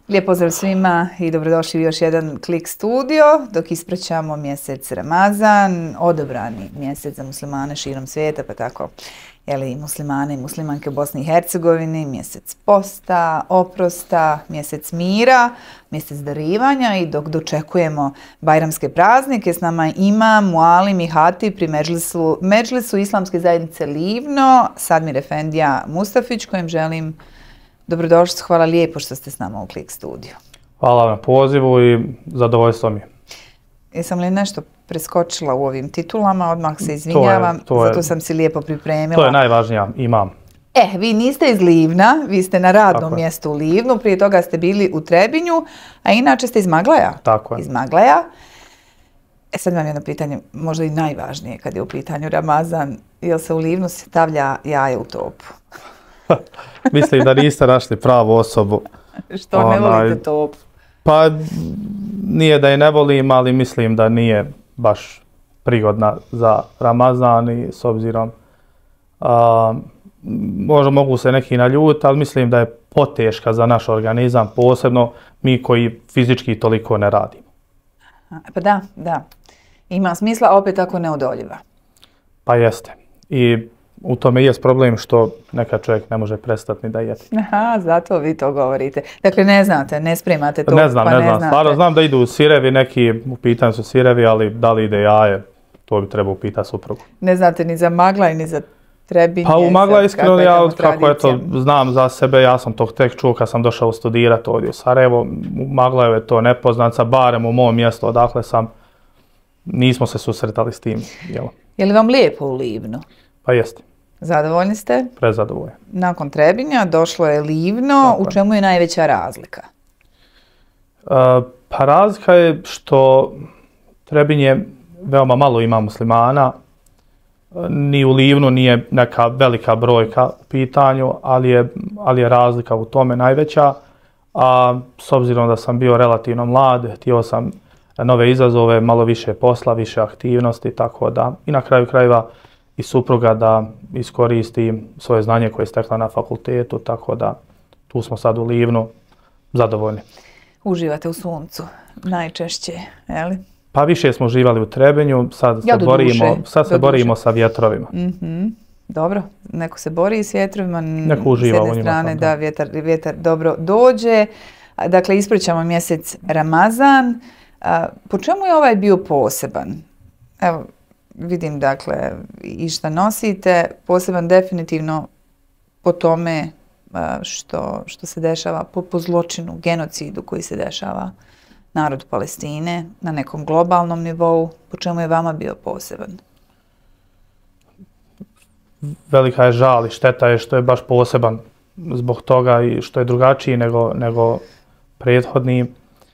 Lijep pozdrav svima i dobrodošli u još jedan Klik studio dok ispraćamo mjesec Ramazan, odabrani mjesec za muslimane širom svijeta, pa tako i muslimane i muslimanke u Bosni i Hercegovini, mjesec posta, oprosta, mjesec mira, mjesec darivanja i dok dočekujemo bajramske praznike, s nama ima Mualim i Hatib pri Medžlisu Islamske zajednice Livno, Sadmir Efendija Mustafić, kojem želim dobrodošlicu. Hvala lijepo što ste s nama u Klik studiju. Hvala na pozivu i zadovoljstvo mi. Jesam li nešto preskočila u ovim titulama? Odmah se izvinjavam, zato sam si lijepo pripremila. To je najvažnija, imam. Vi niste iz Livna, vi ste na radnom mjestu u Livnu, prije toga ste bili u Trebinju, a inače ste iz Maglaja. Tako je. Iz Maglaja. Sad imam jedno pitanje, možda i najvažnije kad je u pitanju Ramazan, jel se u Livnu stavlja jaje u topu? Mislim da niste našli pravu osobu. Što ne volite topu? Pa nije da je ne volim, ali mislim da nije baš prigodna za Ramazan i s obzirom možda mogu se neki naljuti, ali mislim da je poteška za naš organizam, posebno mi koji fizički toliko ne radimo. Pa da. Ima smisla, a opet tako neodoljiva. Pa jeste. I u tome jest problem što nekad čovjek ne može prestati ni da jede. Aha, zato vi to govorite. Dakle, ne znate, ne spremate to, ne znam. Stvarno znam da idu sirevi, neki u pitanju su sirevi, ali da li ide jaje, to bi trebao pitati suprugu. Ne znate ni za Maglaj, ni za Trebinje? Pa u Maglaj iskreno, ja kako eto, znam za sebe, ja sam to tek čuo kad sam došao studirati ovdje u Sarajevo. U Maglaju je to nepoznanica, barem u mom mjestu odakle sam, nismo se susretali s tim. Je li vam lijepo u Livnu? Pa jeste. Zadovoljni ste? Prezadovoljni. Nakon Trebinja došlo je Livno. U čemu je najveća razlika? Pa razlika je što Trebinje veoma malo ima muslimana. Ni u Livnu nije neka velika brojka u pitanju, ali je razlika u tome najveća. A s obzirom da sam bio relativno mlad, htio sam nove izazove, malo više posla, više aktivnosti, tako da i na kraju krajeva i supruga da iskoristi svoje znanje koje je stekla na fakultetu, tako da tu smo sad u Livnu zadovoljni. Uživate u suncu najčešće, je li? Pa više smo uživali u Trebinju, sad se borimo sa vjetrovima. Dobro, neko se bori s vjetrovima, neko uživa s jedne strane da vjetar dobro dođe. Dakle, ispričamo mjesec Ramazan. Po čemu je ovaj bio poseban? Evo, vidim dakle i šta nosite, poseban definitivno po tome što se dešava, po zločinu, genocidu koji se dešava narodu Palestine na nekom globalnom nivou. Po čemu je vama bio poseban? Velika je žal i šteta je što je baš poseban zbog toga i što je drugačiji nego prethodni.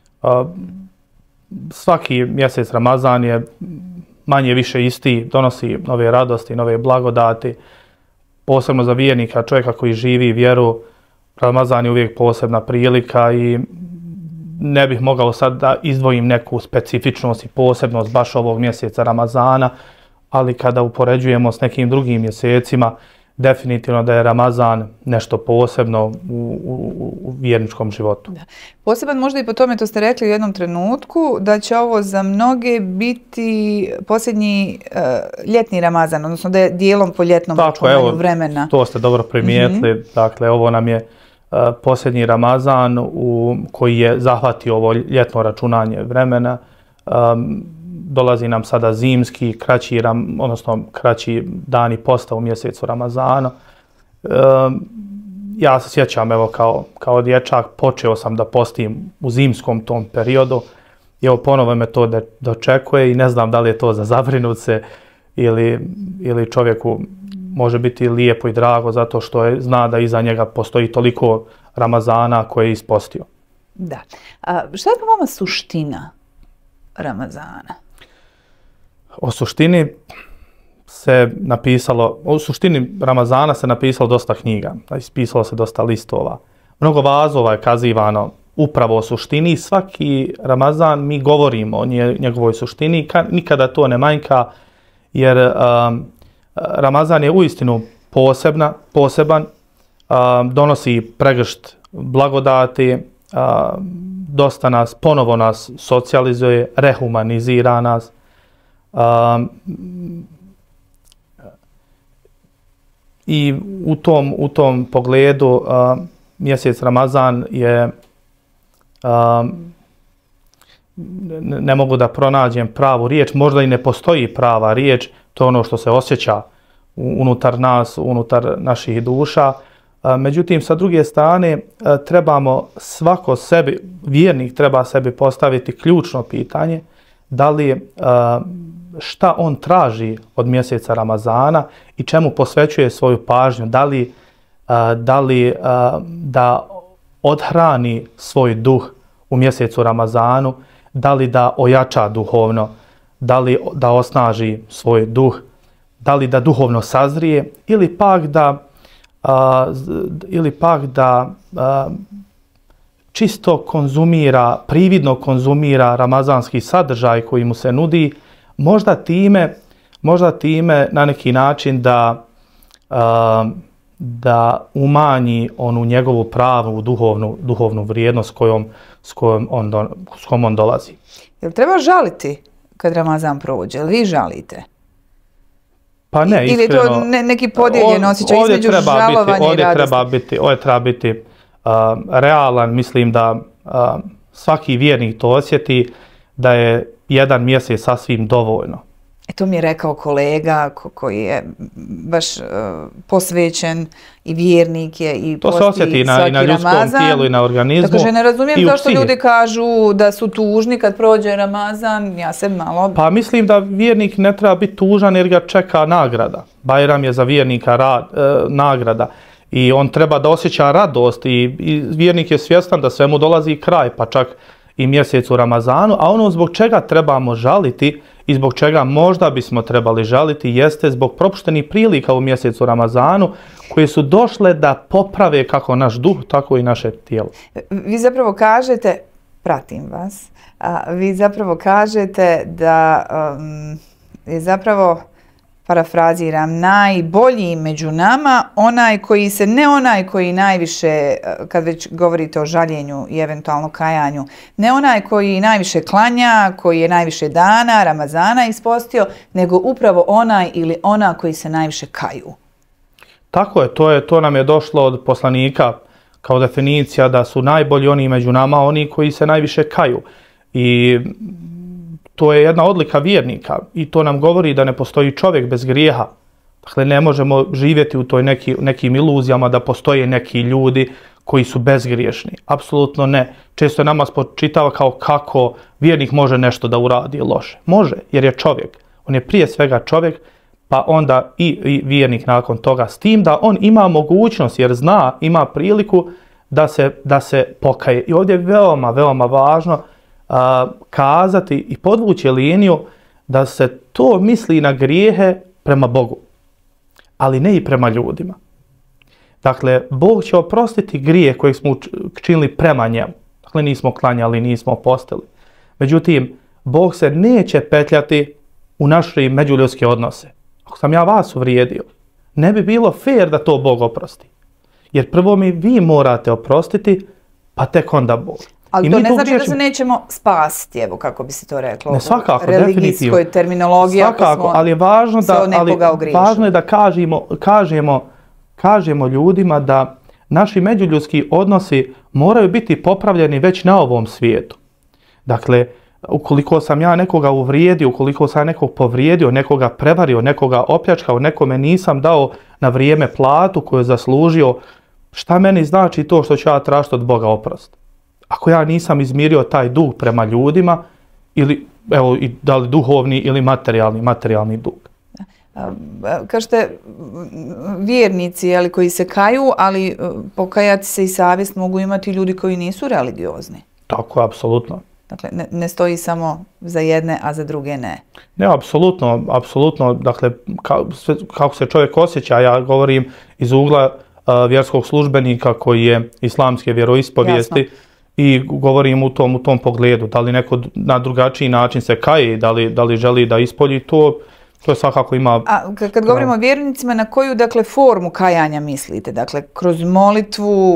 Svaki mjesec Ramazan je manje više isti, donosi nove radosti, nove blagodati. Posebno za vjernika, čovjeka koji živi vjeru, Ramazan je uvijek posebna prilika i ne bih mogao sad da izdvojim neku specifičnost i posebnost baš ovog mjeseca Ramazana, ali kada upoređujemo s nekim drugim mjesecima, definitivno da je Ramazan nešto posebno u vjerničkom životu. Poseban možda i po tome, to ste rekli u jednom trenutku, da će ovo za mnoge biti posljednji ljetni Ramazan, odnosno da je dijelom po ljetnom računanju vremena. To ste dobro primijetili. Dakle, ovo nam je posljednji Ramazan koji je zahvatio ovo ljetno računanje vremena. Dolazi nam sada zimski, kraći dani posta u mjesecu Ramazana. Ja se sjećam, evo kao dječak, počeo sam da postim u zimskom tom periodu i evo ponovo me to dočekuje i ne znam da li je to za zabrinut se ili čovjeku može biti lijepo i drago zato što zna da iza njega postoji toliko Ramazana koje je ispostio. Da. Šta je po vama suština Ramazana? O suštini Ramazana se napisalo dosta knjiga, ispisalo se dosta listova. Mnogo vazova je kazivano upravo o suštini. Svaki Ramazan mi govorimo o njegovoj suštini, nikada to ne manjka, jer Ramazan je uistinu poseban, donosi pregršt blagodati, dosta nas, ponovo nas socijalizuje, rehumanizira nas. I u tom pogledu mjesec Ramazan je, ne mogu da pronađem pravu riječ, možda i ne postoji prava riječ, to je ono što se osjeća unutar nas, unutar naših duša. Međutim, sa druge strane, trebamo svako sebi, vjernik treba sebi postaviti ključno pitanje, da li šta on traži od mjeseca Ramazana i čemu posvećuje svoju pažnju, da li da odhrani svoj duh u mjesecu Ramazanu, da li da ojača duhovno, da li da osnaži svoj duh, da li da duhovno sazrije ili pak da čisto konzumira, prividno konzumira ramazanski sadržaj koji mu se nudi, možda time na neki način da umanji onu njegovu pravu duhovnu vrijednost s kojom on dolazi. Jel treba žaliti kad Ramazan prođe? Jel vi žalite? Pa ne, iskreno. Ili je to neki podijeljen osjećaj između žalovanja i radosti? Ovdje treba biti realan. Mislim da svaki vjernik to osjeti, da je jedan mjesec sasvim dovoljno. To mi je rekao kolega koji je baš posvećen i vjernik je i to se osjeti i na ljudskom tijelu i na organizmu. Dakle, ne razumijem zašto ljudi kažu da su tužni kad prođe Ramazan. Ja se malo... Pa mislim da vjernik ne treba biti tužan jer ga čeka nagrada. Bajram je za vjernika nagrada. I on treba da osjeća radost i vjernik je svjestan da svemu dolazi kraj, pa čak i mjesecu Ramazanu, a ono zbog čega trebamo žaliti i zbog čega možda bismo trebali žaliti jeste zbog propuštenih prilika u mjesecu Ramazanu koje su došle da poprave kako naš duh, tako i naše tijelo. Vi zapravo kažete, pratim vas, vi zapravo kažete da je zapravo, parafraziram, najbolji među nama onaj koji najviše, kad već govorite o žaljenju i eventualno kajanju, ne onaj koji najviše klanja, koji je najviše dana Ramazana ispostio, nego upravo onaj ili ona koji se najviše kaju. Tako je, to nam je došlo od poslanika kao definicija da su najbolji oni među nama, oni koji se najviše kaju. I to je jedna odlika vjernika i to nam govori da ne postoji čovjek bez grijeha. Dakle, ne možemo živjeti u toj nekim iluzijama da postoje neki ljudi koji su bezgriješni. Apsolutno ne. Često je nama spočitava kao kako vjernik može nešto da uradi loše. Može, jer je čovjek. On je prije svega čovjek, pa onda i vjernik nakon toga. S tim da on ima mogućnost, jer zna, ima priliku da se pokaje. I ovdje je veoma, veoma važno kazati i podvući liniju da se to misli na grijehe prema Bogu, ali ne i prema ljudima. Dakle, Bog će oprostiti grijeh kojeg smo činili prema njemu. Dakle, nismo klanjali, nismo postili. Međutim, Bog se neće petljati u naše međuljudske odnose. Ako sam ja vas uvrijedio, ne bi bilo fair da to Bog oprosti. Jer prvo mi vi morate oprostiti, pa tek onda Bog. Ali to ne znači da se nećemo spasiti, evo kako bi se to reklo, ne, svakako, u religijskoj terminologiji. Svakako, ali je važno da kažemo ljudima da naši međuljudski odnosi moraju biti popravljeni već na ovom svijetu. Dakle, ukoliko sam ja nekoga uvrijedio, ukoliko sam nekog povrijedio, nekoga prevario, nekoga opljačkao, nekome nisam dao na vrijeme platu koju je zaslužio, šta meni znači to što ću ja tražiti od Boga oprost? Ako ja nisam izmirio taj dug prema ljudima, ili evo, da li duhovni ili materijalni dug. Kažete, vjernici koji se kaju, ali pokajati se i savjest mogu imati ljudi koji nisu religiozni. Tako je, apsolutno. Dakle, ne stoji samo za jedne, a za druge ne. Ne, apsolutno. Dakle, kako se čovjek osjeća, ja govorim iz ugla vjerskog službenika koji je islamske vjeroispovijesti. Jasno. I govorim u tom pogledu, da li neko na drugačiji način se kaje, da li želi da ispolji to svakako ima... A kad govorimo o vjernicima, na koju dakle formu kajanja mislite? Dakle, kroz molitvu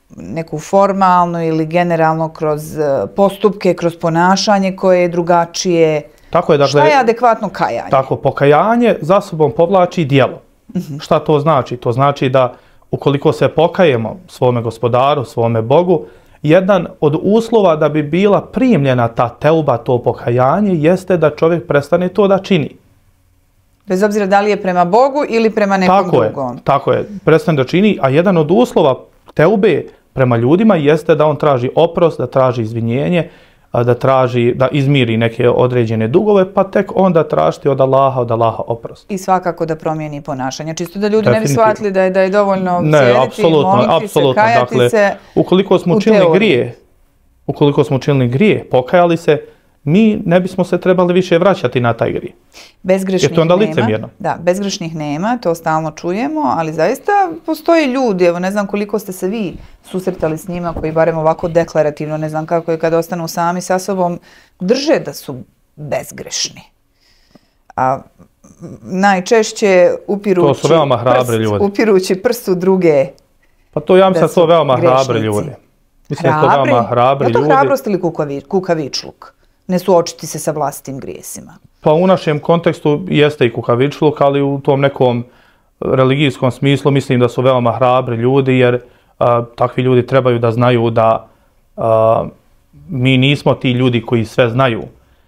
neku formalnu ili generalno kroz postupke, kroz ponašanje koje je drugačije? Tako je, dakle, šta je adekvatno kajanje? Tako, pokajanje za sobom povlači djelo. Šta to znači? To znači da ukoliko se pokajemo svome gospodaru, svome Bogu, jedan od uslova da bi bila primljena ta teuba, to pokajanje, jeste da čovjek prestane to da čini. Bez obzira da li je prema Bogu ili prema nekom drugom. Tako je, prestane da čini, a jedan od uslova teube prema ljudima jeste da on traži oprost, da traži izvinjenje, da traži, da izmiri neke određene dugove, pa tek onda tražiti od Allaha oprost. I svakako da promijeni ponašanje. Čisto da ljudi ne bi shvatili da je dovoljno sjediti, moliti se, kajati se ukoliko smo učinili grije, pokajali se, mi ne bismo se trebali više vraćati na taj grije. Bezgrešnih jer to onda licemjerno. Da, bezgrešnih nema, to stalno čujemo, ali zaista postoji ljudi, evo ne znam koliko ste se vi susretali s njima koji barem ovako deklarativno, ne znam kako je kad ostanu sami sa sobom, drže da su bezgrešni. A najčešće upirući prst u druge. Pa to ja mislim da su veoma hrabri ljudi. Hrabri? Je to hrabrost ili kukavičluk? Ne suočiti se sa vlastitim grijesima? Pa u našem kontekstu jeste i kukavičluk, ali u tom nekom religijskom smislu mislim da su veoma hrabri ljudi, jer takvi ljudi trebaju da znaju da mi nismo ti ljudi koji sve znaju.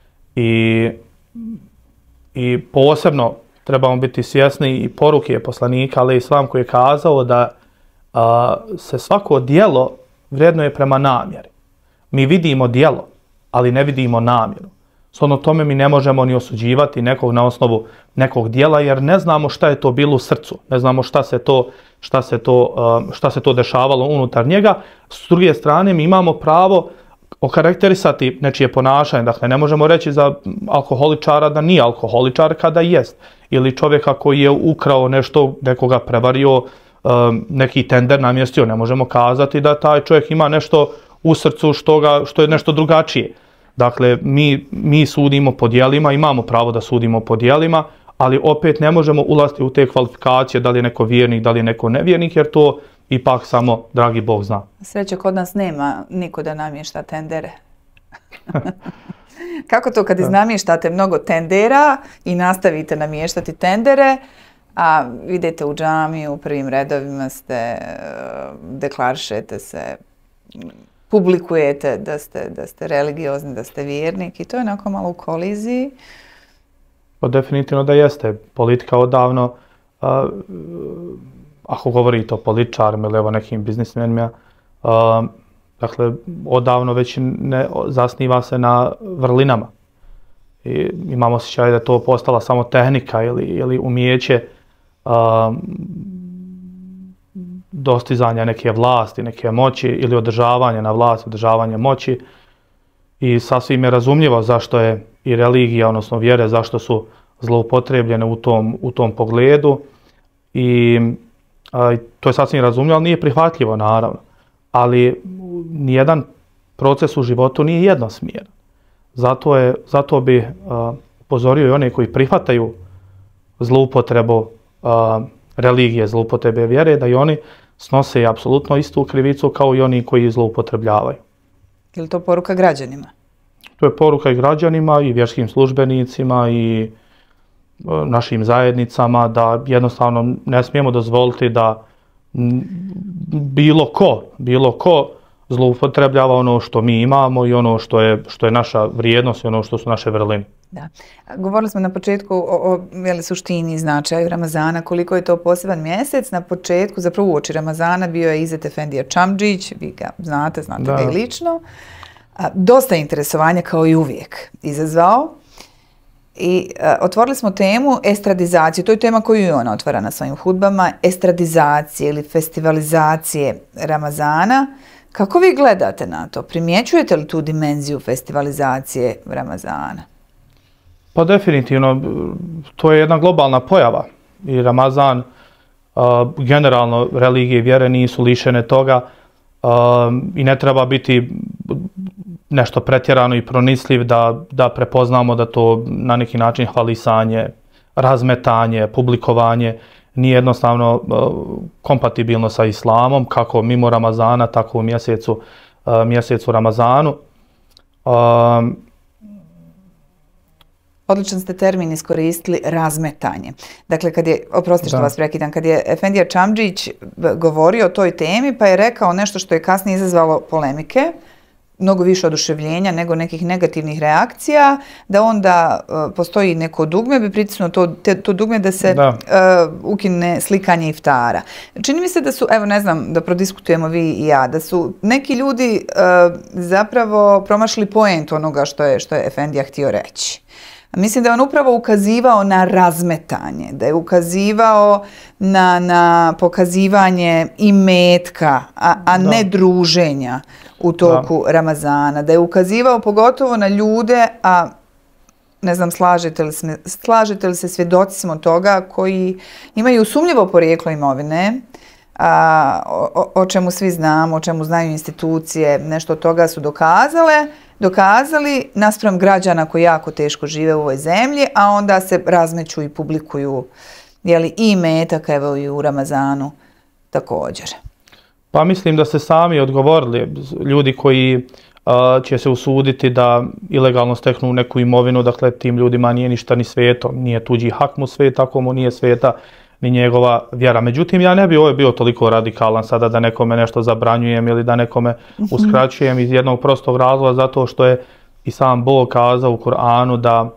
I posebno trebamo biti svjesni i poruke poslanika, ali i islam koji je kazao da se svako djelo vrednuje prema namjeri. Mi vidimo djelo, ali ne vidimo namjeru. Shodno tome mi ne možemo ni osuđivati nekog na osnovu nekog djela, jer ne znamo šta je to bilo u srcu, ne znamo šta se to dešavalo unutar njega. S druge strane, mi imamo pravo okarakterisati nečije ponašanje. Dakle, ne možemo reći za alkoholičara da nije alkoholičar kada jest. Ili čovjeka koji je ukrao nešto, nekoga prevario, neki tender namjestio. Ne možemo kazati da taj čovjek ima nešto u srcu što je nešto drugačije. Dakle, mi sudimo po djelima, imamo pravo da sudimo po djelima, ali opet ne možemo ulaziti u te kvalifikacije da li je neko vjernik, da li je neko nevjernik, jer to ipak samo dragi Bog zna. Sreće, kod nas nema niko da namješta tendere. Kako to kad iznamještate mnogo tendera i nastavite namještati tendere, a idete u džamiju, u prvim redovima ste, deklarišete se, publikujete da ste religiozni, da ste vjernik i to je onako malo u koliziji. Pa definitivno da jeste. Politika odavno, ako govorite o političarima ili evo nekim biznismenima, dakle, odavno već ne zasniva se na vrlinama. I imamo osjećaj da je to postala samo tehnika ili umijeće dostizanja neke vlasti, neke moći ili održavanja na vlasti, održavanja moći. I sasvim je razumljivo zašto je i religija, odnosno vjere, zašto su zloupotrebljene u tom pogledu. I to je sasvim razumljivo, ali nije prihvatljivo, naravno. Ali nijedan proces u životu nije jednosmjeran. Zato bi upozorio i one koji prihvataju zloupotrebu religije, zloupotrebe vjere, da i oni snose apsolutno istu krivicu kao i oni koji zloupotrebljavaju. Je li to poruka građanima? To je poruka i građanima i vjerskim službenicima i našim zajednicama, da jednostavno ne smijemo dozvoliti da bilo ko zloupotrebljava ono što mi imamo i ono što je naša vrijednost i ono što su naše vrline. Da. Govorili smo na početku o suštini i značaju Ramazana, koliko je to poseban mjesec. Na početku, zapravo uoči Ramazana, bio je Izet Efendija Čamdžić, vi ga znate ga i lično. Dosta interesovanja kao i uvijek izazvao. I otvorili smo temu estradizacije. To je tema koju i ona otvara na svojim hudbama. Estradizacije ili festivalizacije Ramazana. Kako vi gledate na to? Primjećujete li tu dimenziju festivalizacije Ramazana? Pa definitivno, to je jedna globalna pojava i Ramazan, generalno religije i vjere nisu lišene toga i ne treba biti nešto pretjerano i pronicljiv da prepoznamo da to na neki način hvalisanje, razmetanje, publikovanje nije jednostavno kompatibilno sa islamom, kako mimo Ramazana, tako u mjesecu Ramazanu. Odličan ste termin iskoristili, razmetanje. Dakle, oprosti što vas prekidam, kad je Efendija Čamdžić govorio o toj temi, pa je rekao nešto što je kasnije izazvalo polemike, mnogo više oduševljenja nego nekih negativnih reakcija, da onda postoji neko dugme, bi pritisnuo to dugme da se ukine slikanje iftara. Čini mi se da su, evo ne znam, da prodiskutujemo vi i ja, da su neki ljudi zapravo promašili poent onoga što je Efendija htio reći. Mislim da je on upravo ukazivao na razmetanje, da je ukazivao na pokazivanje imetka, a ne druženja u toku Ramazana, da je ukazivao pogotovo na ljude, a ne znam, slažete li se, svjedoci smo toga, koji imaju sumnjivo porijeklo imovine, o čemu svi znamo, o čemu znaju institucije, nešto od toga su dokazali naspram građana koji jako teško žive u ovoj zemlji, a onda se razmeću i publikuju i imetak, evo i u Ramazanu također. Pa mislim da se sami odgovorili, ljudi koji će se usuditi da ilegalno steknu neku imovinu, dakle tim ljudima nije ništa ni sveto, nije tuđi hak mu svet, ako mu nije sveta ni njegova vjera. Međutim, ja ne bi ovo bio toliko radikalan sada da nekome nešto zabranjujem ili da nekome uskraćujem iz jednog prostog razloga, zato što je i sam Bog kazao u Kur'anu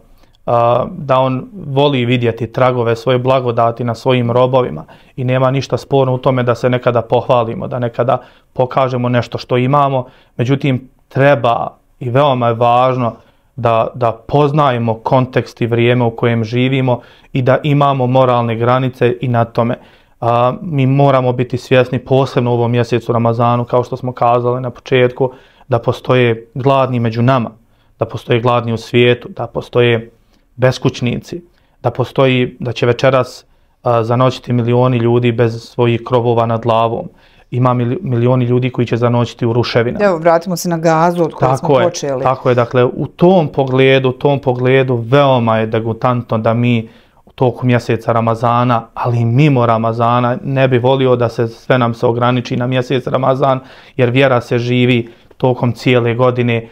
da on voli vidjeti tragove svoje blagodati na svojim robovima i nema ništa sporno u tome da se nekada pohvalimo, da nekada pokažemo nešto što imamo. Međutim, treba i veoma je važno da poznajemo kontekst i vrijeme u kojem živimo i da imamo moralne granice i na tome. Mi moramo biti svjesni, posebno u ovom mjesecu Ramazanu, kao što smo kazali na početku, da postoje gladni među nama, da postoje gladni u svijetu, da postoje beskućnici, da će večeras zanoćiti milioni ljudi bez svojih krovova nad glavom. Ima milioni ljudi koji će zanoćiti u ruševinama. Evo, vratimo se na Gazu od koje smo počeli. Tako je, dakle, u tom pogledu veoma je degutantno da mi u toku mjeseca Ramazana, ali i mimo Ramazana, ne bi volio da sve nam se ograniči na mjesec Ramazan, jer vjera se živi tokom cijele godine,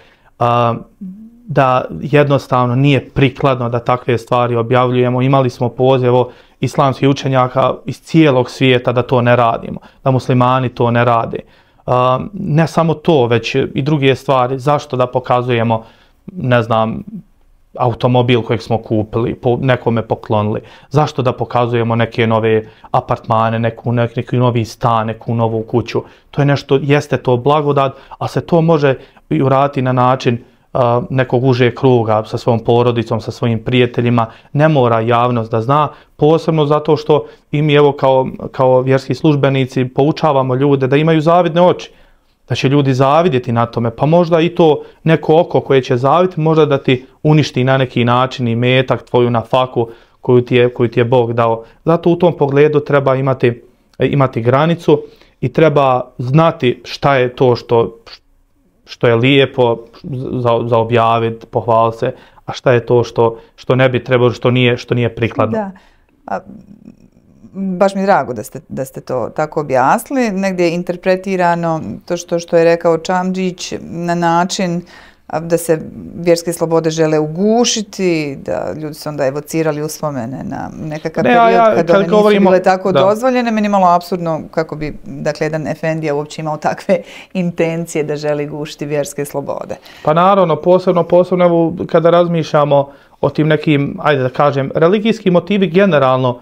da jednostavno nije prikladno da takve stvari objavljujemo. Imali smo poziv islamskih učenjaka iz cijelog svijeta da to ne radimo, da muslimani to ne rade. Ne samo to, već i druge stvari. Zašto da pokazujemo, ne znam, automobil kojeg smo kupili, nekome poklonili? Zašto da pokazujemo neke nove apartmane, neki novi stan, neku novu kuću? To je nešto, jeste to blagodat, a se to može i uraditi na način nekog užeg kruga sa svojom porodicom, sa svojim prijateljima. Ne mora javnost da zna, posebno zato što i mi evo kao vjerski službenici poučavamo ljude da imaju zavidne oči, da će ljudi zavidjeti na tome, pa možda i to neko oko koje će zavidjeti, možda da ti uništi na neki način i metak, tvoju nafaku koju ti je Bog dao. Zato u tom pogledu treba imati granicu i treba znati šta je to što je lijepo za objaviti, pohvaliti se, a šta je to što ne bi trebalo, što nije prikladno. Da. Baš mi je drago da ste to tako objasnili. Negdje je interpretirano to što je rekao Čamdžić na način da se vjerske slobode žele ugušiti, da ljudi su onda evocirali uspomene na nekakav period kad one nisu bile tako dozvoljene. Meni je malo apsurdno kako bi, dakle, jedan efendija uopće imao takve intencije da želi gušiti vjerske slobode. Pa naravno, posebno kada razmišljamo o tim nekim, ajde da kažem, religijski motivi generalno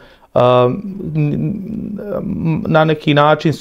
na neki način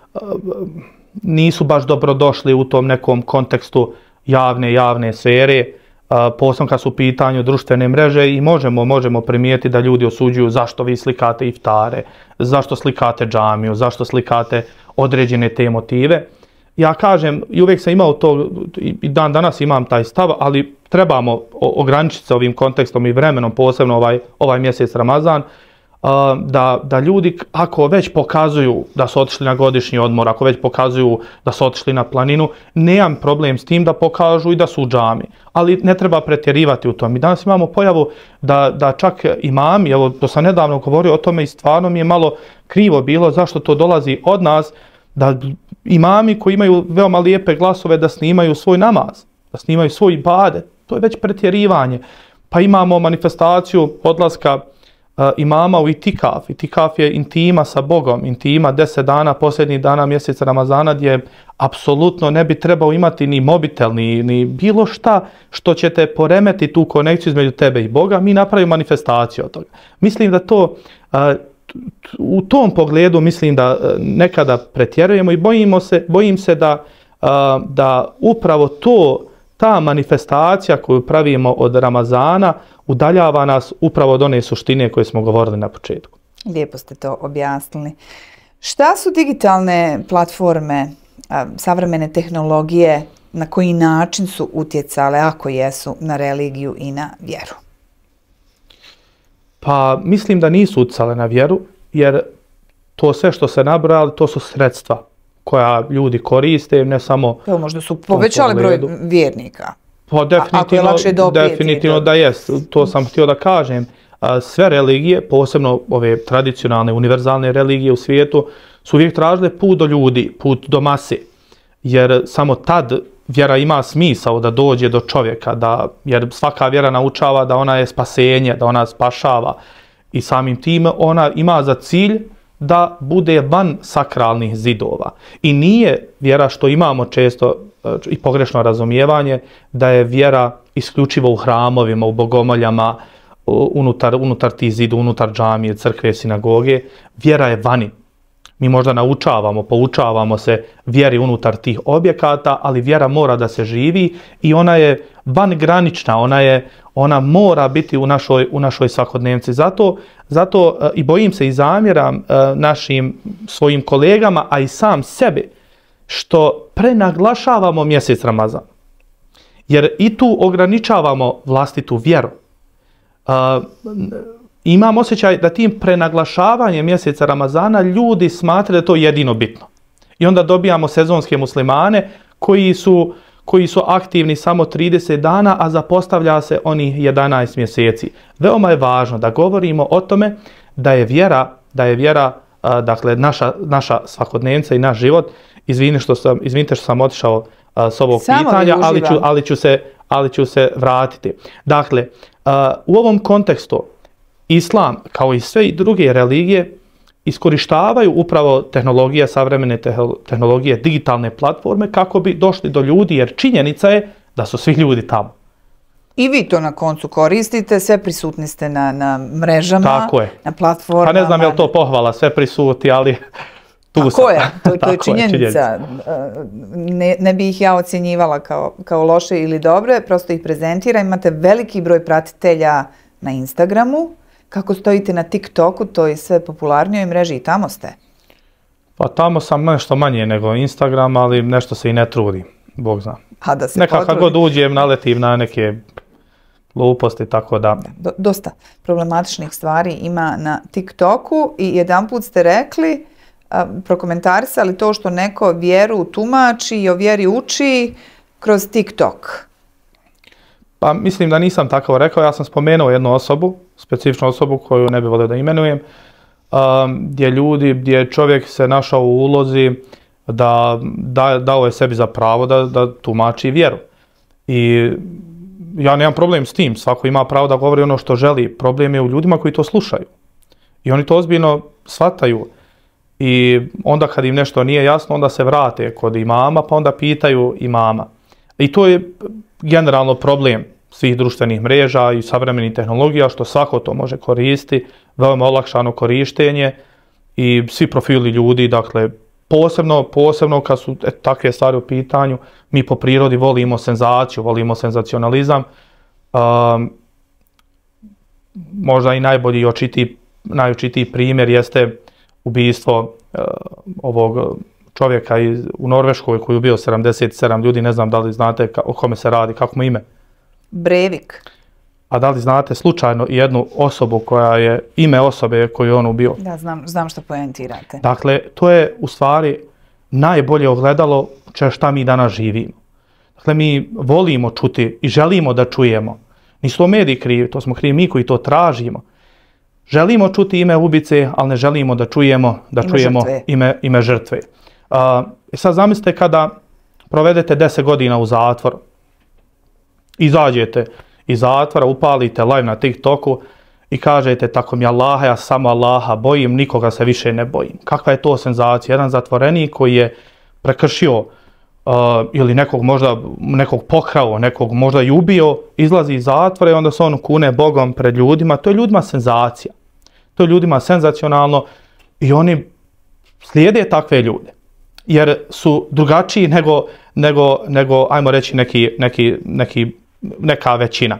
nisu baš dobrodošli u tom nekom kontekstu javne sfere, posebno kad su u pitanju društvene mreže, i možemo primijetiti da ljudi osuđuju zašto vi slikate iftare, zašto slikate džamiju, zašto slikate određene te motive. Ja kažem, i uvijek sam imao to, i dan danas imam taj stav, ali trebamo ograničiti se ovim kontekstom i vremenom, posebno ovaj mjesec Ramazan. da ljudi ako već pokazuju da su otišli na godišnji odmor, ako već pokazuju da su otišli na planinu, nemam problem s tim da pokažu i da su u džami. Ali ne treba pretjerivati u tom. I danas imamo pojavu da čak imami, evo to sam nedavno govorio o tome i stvarno mi je malo krivo bilo zašto to dolazi od nas, da imami koji imaju veoma lijepe glasove da snimaju svoj namaz, da snimaju svoj ibadet. To je već pretjerivanje. Pa imamo manifestaciju odlaska imama u itikaf. Itikaf je intima sa Bogom, intima 10 dana, posljednjih dana mjeseca Ramazana, gdje apsolutno ne bi trebao imati ni mobitel, ni bilo šta što će te poremeti tu konekciju između tebe i Boga. Mi napravimo manifestaciju od toga. Mislim da to u tom pogledu mislim da nekada pretjerujemo i bojim se da upravo ta manifestacija koju pravimo od Ramazana udaljava nas upravo od one suštine koje smo govorili na početku. Lijepo ste to objasnili. Šta su digitalne platforme, savremene tehnologije, na koji način su utjecale, ako jesu, na religiju i na vjeru? Pa mislim da nisu utjecale na vjeru, jer to sve što se nabrali, to su sredstva koja ljudi koriste, ne samo... Evo, možda su povećali broj vjernika. Pa definitivno da jest, to sam htio da kažem. Sve religije, posebno ove tradicionalne, univerzalne religije u svijetu, su uvijek tražile put do ljudi, put do mase. Jer samo tad vjera ima smisao da dođe do čovjeka, jer svaka vjera naučava da ona je spasenje, da ona spašava. I samim tim ona ima za cilj da bude van sakralnih zidova. I nije vjera, što imamo često i pogrešno razumijevanje, da je vjera isključivo u hramovima, u bogomoljama, unutar tih zidu, unutar džamije, crkve, sinagoge. Vjera je vani. Mi možda naučavamo, poučavamo se vjeri unutar tih objekata, ali vjera mora da se živi i ona je vangranična, ona mora biti u našoj svakodnevnici. Zato i bojim se i zamjeram našim svojim kolegama, a i sam sebi, što prenaglašavamo mjesec Ramazan. Jer i tu ograničavamo vlastitu vjeru. Imam osjećaj da tim prenaglašavanjem mjeseca Ramazana ljudi smatraju da to jedino bitno. I onda dobijamo sezonske muslimane koji su aktivni samo 30 dana, a zapostavlja se onih 11 mjeseci. Veoma je važno da govorimo o tome da je vjera, dakle naša svakodnevnica i naš život. Izvinite što sam otišao s ovog pitanja, ali ću se vratiti. Dakle, u ovom kontekstu Islam, kao i sve druge religije, iskorištavaju upravo tehnologije, savremene tehnologije, digitalne platforme kako bi došli do ljudi, jer činjenica je da su svi ljudi tamo. I vi to na koncu koristite, sve prisutni ste na mrežama, tako je, na platformama. Pa ne znam je li to pohvala, sve prisuti, ali tu sam. Tako je, to je činjenica. Ne bi ih ja ocjenjivala kao loše ili dobre, prosto ih prezentira. Imate veliki broj pratitelja na Instagramu. Kako stojite na TikToku, to je sve popularnijoj mreži i tamo ste? Pa tamo sam nešto manje nego Instagram, ali nešto se i ne trudi, Bog zna. Nekako god uđem, naletim na neke gluposti, tako da... Dosta problematičnih stvari ima na TikToku i jedanput ste rekli, prokomentarisali to što neko vjeru tumači i o vjeri uči kroz TikTok. Pa mislim da nisam tako rekao, ja sam spomenuo jednu osobu, specifičnu osobu koju ne bih volio da imenujem, gdje čovjek se našao u ulozi dao je sebi za pravo da tumači vjeru. I ja nemam problem s tim, svako ima pravo da govori ono što želi, problem je u ljudima koji to slušaju. I oni to ozbiljno shvataju. I onda kad im nešto nije jasno, onda se vrate kod imama, pa onda pitaju imama. I to je generalno problem svih društvenih mreža i savremenih tehnologija, što svako to može koristiti, veoma olakšano korištenje i svi profili ljudi, dakle, posebno kad su takve stvari u pitanju, mi po prirodi volimo senzaciju, volimo senzacionalizam. Možda i najbolji i najočitiji primjer jeste ubistvo ovog čovjeka u Norveškoj koji je ubio 77 ljudi, ne znam da li znate o kome se radi, kako mu ime? Breivik. A da li znate slučajno jednu osobu koja je ime osobe koju je on ubio? Da, znam što poentirate. Dakle, to je u stvari najbolje ogledalo šta mi danas živimo. Dakle, mi volimo čuti i želimo da čujemo. Nisu to mediji krivi, to smo krivi mi koji to tražimo. Želimo čuti ime ubice, ali ne želimo da čujemo ime žrtve. Sad zamislite kada provedete 10 godina u zatvoru, izađete iz zatvora, upalite live na TikToku i kažete tako mi Allaha, ja samo Allaha bojim, nikoga se više ne bojim. Kakva je to senzacija? Jedan zatvorenik koji je prekršio ili nekog pokrao, nekog možda i ubio, izlazi iz zatvora i onda se on kune Bogom pred ljudima. To je ljudima senzacija. To je ljudima senzacionalno i oni slijede takve ljude. Jer su drugačiji nego ajmo reći, neka većina.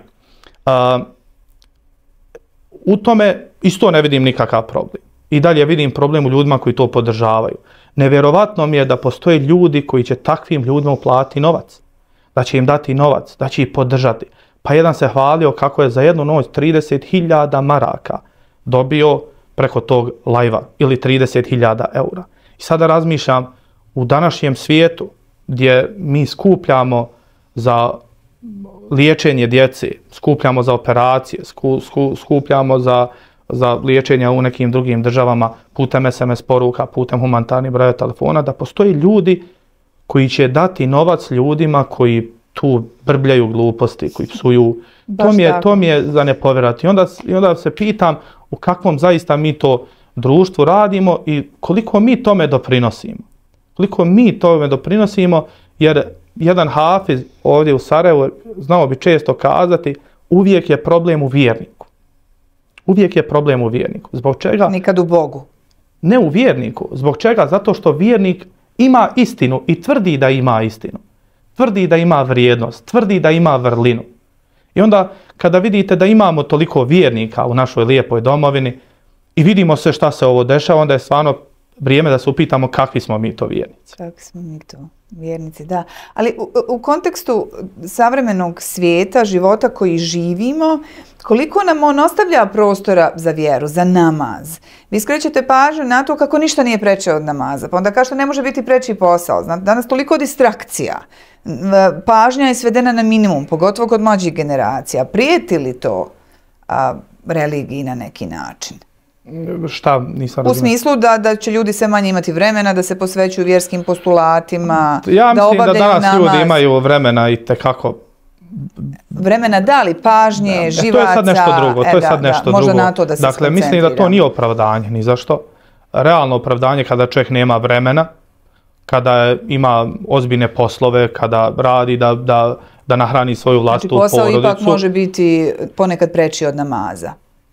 U tome isto ne vidim nikakav problem. I dalje vidim problem u ljudima koji to podržavaju. Nevjerovatno mi je da postoje ljudi koji će takvim ljudima uplatiti novac. Da će im dati novac, da će ih podržati. Pa jedan se hvalio kako je za jednu noć 30.000 maraka dobio preko tog lajva ili 30.000 eura. I sada razmišljam u današnjem svijetu gdje mi skupljamo za liječenje djece, skupljamo za operacije, skupljamo za liječenja u nekim drugim državama putem SMS poruka, putem humanitarnih broja telefona, da postoji ljudi koji će dati novac ljudima koji tu brbljaju gluposti, koji psuju. To mi je za ne povjerovati. I onda se pitam u kakvom zaista mi to društvu radimo i koliko mi tome doprinosimo. Koliko mi tome doprinosimo, jer jedan hafiz ovdje u Sarajevu znao bi često kazati uvijek je problem u vjerniku. Uvijek je problem u vjerniku. Zbog čega? Nikad u Bogu. Ne u vjerniku. Zbog čega? Zato što vjernik ima istinu i tvrdi da ima istinu. Tvrdi da ima vrijednost, tvrdi da ima vrlinu. I onda kada vidite da imamo toliko vjernika u našoj lijepoj domovini i vidimo sve šta se ovo dešava, onda je stvarno vrijeme da se upitamo kakvi smo mi to vjernici. Kakvi smo mi to vjernici, da. Ali u kontekstu savremenog svijeta, života koji živimo, koliko nam on ostavlja prostora za vjeru, za namaz? Vi skrećete pažnju na to kako ništa nije preče od namaza, pa onda kažete ne može biti preči posao. Danas toliko distrakcija. Pažnja je svedena na minimum, pogotovo kod mlađih generacija. Prijeti li to religiji na neki način? Šta? Nisam razumio. U smislu da će ljudi sve manje imati vremena, da se posvećuju vjerskim postulatima, ja da obavljaju namaz. Ja mislim da danas ljudi imaju vremena i tekako. Vremena da li, pažnje, živaca. To je sad nešto drugo. To je sad nešto drugo. Možda na to da se Dakle, mislim da to nije opravdanje, ni zašto. Realno opravdanje kada čovjek nema vremena, kada ima ozbiljne poslove, kada radi da nahrani svoju vlastitu porodicu. Znači posao ipak može biti ponekad preči od namaza.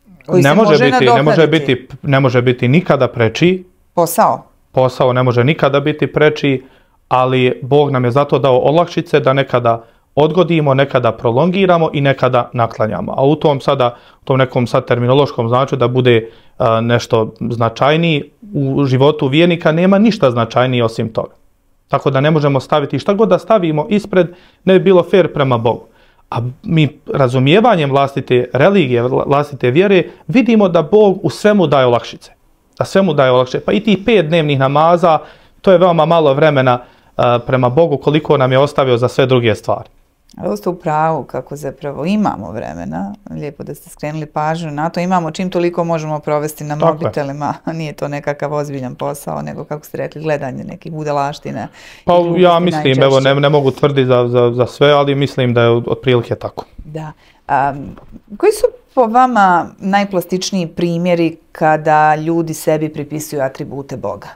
Ne može biti nikada preči. Posao ne može nikada biti preči, ali Bog nam je zato dao olakšice da nekada odgodimo, nekada prolongiramo i nekada naklanjamo. A u tom nekom sad terminološkom značu da bude nešto značajniji u životu vjernika nema ništa značajnije osim toga. Tako da ne možemo staviti šta god da stavimo ispred, ne bi bilo fair prema Bogu. A mi razumijevanjem vlastite religije, vlastite vjere, vidimo da Bog u svemu daje olakšice. Da svemu daje olakšice. Pa i tih 5 dnevnih namaza, to je veoma malo vremena prema Bogu koliko nam je ostavio za sve druge stvari. Ali ste u pravu kako zapravo imamo vremena, lijepo da ste skrenuli pažnju na to, imamo čim toliko možemo provesti na mobitelima, nije to nekakav ozbiljan posao, nego kako ste rekli, gledanje nekih budalaština. Pa ja mislim, evo ne mogu tvrditi za sve, ali mislim da je otprilike tako. Da. Koji su po vama najplastičniji primjeri kada ljudi sebi pripisuju atribute Boga?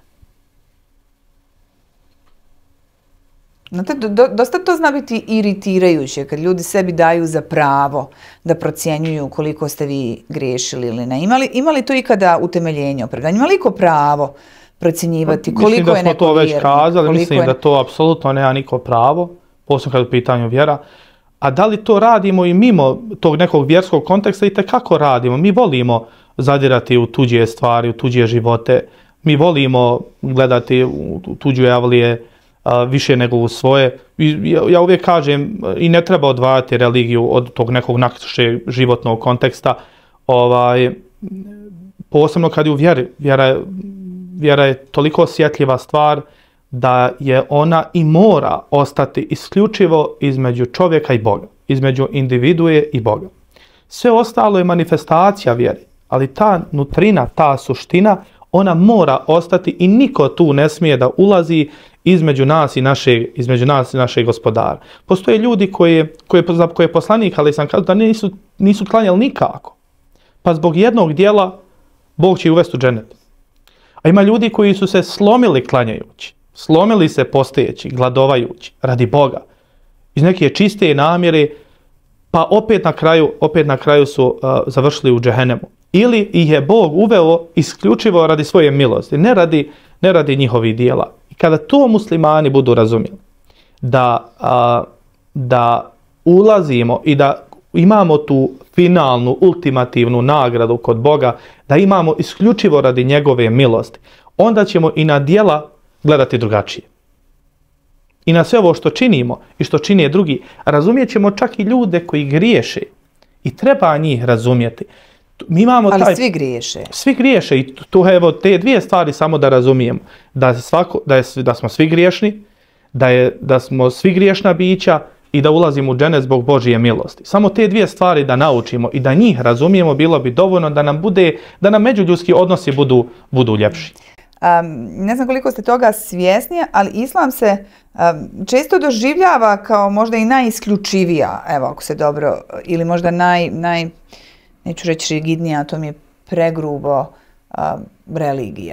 Dosta to zna biti iritirajuće kad ljudi sebi daju za pravo da procjenjuju koliko ste vi griješili ili ne. Ima li to ikada utemeljenje opravdanje? Ima li iko pravo procjenjivati koliko je neko vjernik? Mislim da smo to već kazali, mislim da to apsolutno nema niko pravo, posebno kad je u pitanju vjera. A da li to radimo i mimo tog nekog vjerskog konteksta i tekako radimo? Mi volimo zadirati u tuđe stvari, u tuđe živote. Mi volimo gledati u tuđe avlije, više nego u svoje. Ja uvijek kažem i ne treba odvajati religiju od tog nekog našeg životnog konteksta. Posebno kad je u vjeri. Vjera je toliko osjetljiva stvar da je ona i mora ostati isključivo između čovjeka i Boga, između individue i Boga. Sve ostalo je manifestacija vjere, ali ta nutrina, ta suština, ona mora ostati i niko tu ne smije da ulazi između nas i našeg gospodara. Postoje ljudi koje poslanik, ali sam kazao da nisu klanjali nikako. Pa zbog jednog dijela Bog će uvesti u dženet. A ima ljudi koji su se slomili klanjajući, slomili se postejeći, gladovajući, radi Boga. Iz neke čiste namjere, pa opet na kraju su završili u džehennemu. Ili ih je Bog uveo isključivo radi svoje milosti, ne radi njihovih dijela. I kada to muslimani budu razumjeli, da ulazimo i da imamo tu finalnu, ultimativnu nagradu kod Boga, da imamo isključivo radi njegove milosti, onda ćemo i na dijela gledati drugačije. I na sve ovo što činimo i što čine drugi, razumijet ćemo čak i ljude koji griješe. I treba njih razumjeti. Mi imamo ali svi griješe. Svi griješe i evo, te dvije stvari samo da razumijemo. Da smo svi griješni, da smo svi griješna bića i da ulazimo u dženet zbog Božije milosti. Samo te dvije stvari da naučimo i da njih razumijemo bilo bi dovoljno da nam međuljudski odnosi budu ljepši. Ne znam koliko ste toga svjesni, ali islam se često doživljava kao možda i najisključivija, evo ako se dobro, ili možda neću reći rigidnija, to mi je pregrubo, religija.